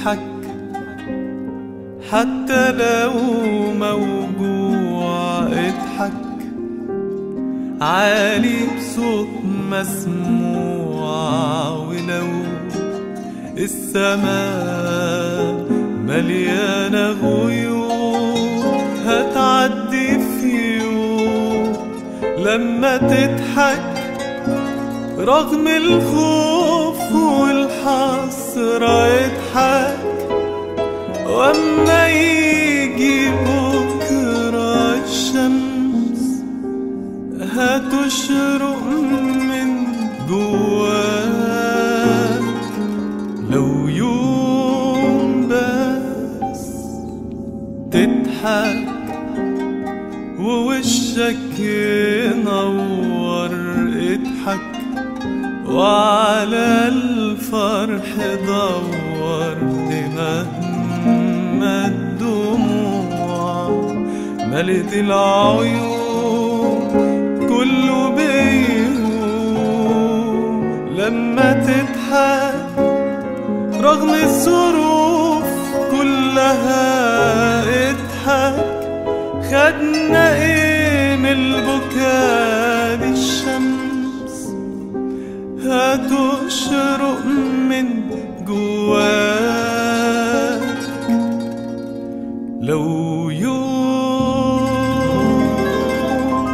تضحك حتى لو موجوع، اضحك عالي بصوت مسموع. ولو السماء مليانة غيوم هتعدي في يوم لما تضحك رغم الخوف والحسرة. اضحك واما يجي بكرة الشمس هتشرق من جواك. لو يوم بس تضحك ووشك ينور، اضحك وعلى الفرح دور. مهما الدموع ملت العيون كله بيهون لما تضحك رغم الظروف كلها. اضحك خدنا ايه من البكاء دي؟ الشمس هتشرق من جواك. لو يوم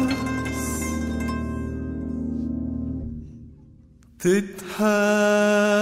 بس تضحك.